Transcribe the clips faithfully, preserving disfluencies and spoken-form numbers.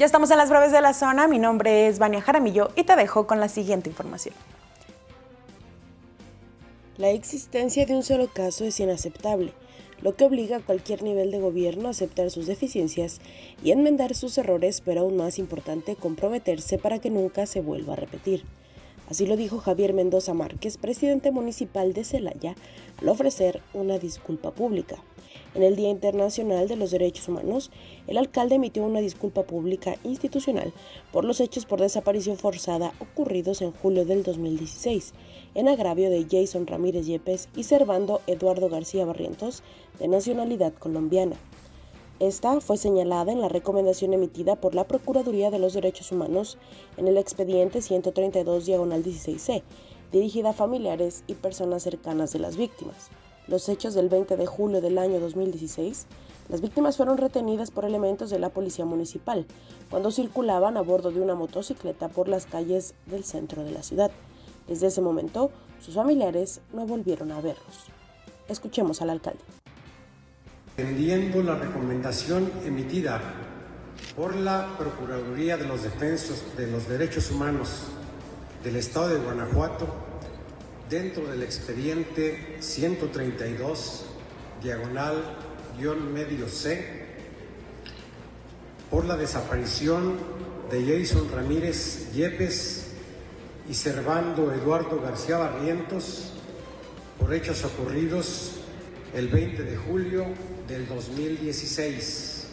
Ya estamos en las breves de la zona, mi nombre es Vania Jaramillo y te dejo con la siguiente información. La existencia de un solo caso es inaceptable, lo que obliga a cualquier nivel de gobierno a aceptar sus deficiencias y enmendar sus errores, pero aún más importante, comprometerse para que nunca se vuelva a repetir. Así lo dijo Javier Mendoza Márquez, presidente municipal de Celaya, al ofrecer una disculpa pública. En el Día Internacional de los Derechos Humanos, el alcalde emitió una disculpa pública institucional por los hechos por desaparición forzada ocurridos en julio del dos mil dieciséis, en agravio de Jason Ramírez Yepes y Servando Eduardo García Barrientos, de nacionalidad colombiana. Esta fue señalada en la recomendación emitida por la Procuraduría de los Derechos Humanos en el expediente ciento treinta y dos diagonal dieciséis ce, dirigida a familiares y personas cercanas de las víctimas. Los hechos del veinte de julio del año dos mil dieciséis, las víctimas fueron retenidas por elementos de la Policía Municipal cuando circulaban a bordo de una motocicleta por las calles del centro de la ciudad. Desde ese momento, sus familiares no volvieron a verlos. Escuchemos al alcalde. Atendiendo la recomendación emitida por la Procuraduría de los Defensores de los Derechos Humanos del Estado de Guanajuato, dentro del expediente ciento treinta y dos diagonal guión medio C, por la desaparición de Jason Ramírez Yepes y Servando Eduardo García Barrientos, por hechos ocurridos el veinte de julio del dos mil dieciséis.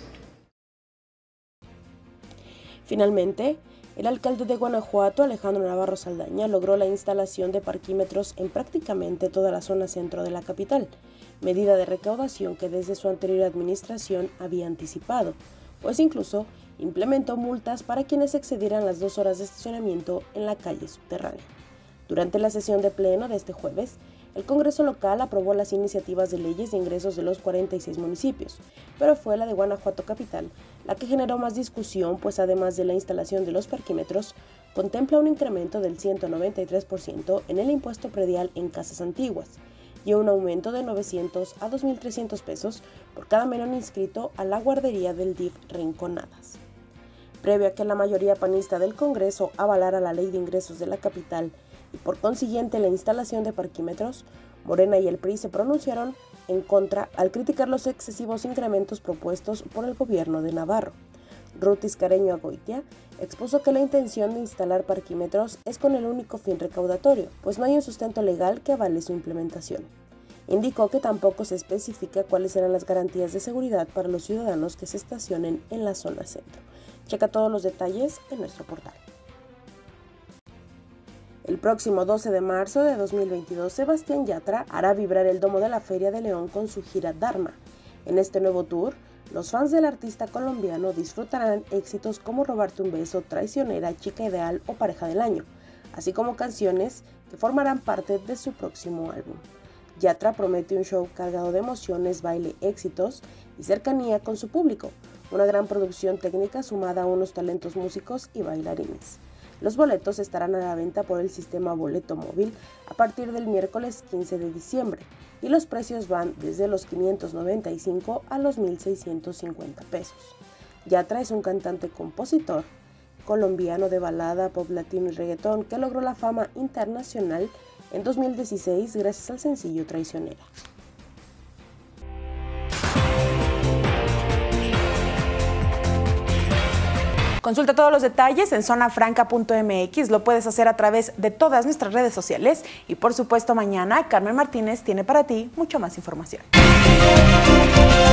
Finalmente, el alcalde de Guanajuato, Alejandro Navarro Saldaña, logró la instalación de parquímetros en prácticamente toda la zona centro de la capital, medida de recaudación que desde su anterior administración había anticipado, pues incluso implementó multas para quienes excedieran las dos horas de estacionamiento en la calle subterránea. Durante la sesión de pleno de este jueves, el Congreso local aprobó las iniciativas de leyes de ingresos de los cuarenta y seis municipios, pero fue la de Guanajuato Capital la que generó más discusión, pues además de la instalación de los parquímetros, contempla un incremento del ciento noventa y tres por ciento en el impuesto predial en casas antiguas y un aumento de novecientos a dos mil trescientos pesos por cada menor inscrito a la guardería del D I F Rinconadas. Previo a que la mayoría panista del Congreso avalara la ley de ingresos de la capital y por consiguiente la instalación de parquímetros, Morena y el P R I se pronunciaron en contra al criticar los excesivos incrementos propuestos por el gobierno de Navarro. Ruth Iscareño Agoitia expuso que la intención de instalar parquímetros es con el único fin recaudatorio, pues no hay un sustento legal que avale su implementación. Indicó que tampoco se especifica cuáles serán las garantías de seguridad para los ciudadanos que se estacionen en la zona centro. Checa todos los detalles en nuestro portal. El próximo doce de marzo de dos mil veintidós, Sebastián Yatra hará vibrar el domo de la Feria de León con su gira Dharma. En este nuevo tour, los fans del artista colombiano disfrutarán éxitos como Robarte un beso, Traicionera, Chica ideal o Pareja del año, así como canciones que formarán parte de su próximo álbum. Yatra promete un show cargado de emociones, baile, éxitos y cercanía con su público, una gran producción técnica sumada a unos talentos músicos y bailarines. Los boletos estarán a la venta por el sistema Boleto Móvil a partir del miércoles quince de diciembre y los precios van desde los quinientos noventa y cinco a los mil seiscientos cincuenta pesos. Yatra es un cantante-compositor colombiano de balada, pop latino y reggaetón que logró la fama internacional en dos mil dieciséis gracias al sencillo Traicionera. Consulta todos los detalles en zona franca punto m x, lo puedes hacer a través de todas nuestras redes sociales y por supuesto mañana Carmen Martínez tiene para ti mucho más información.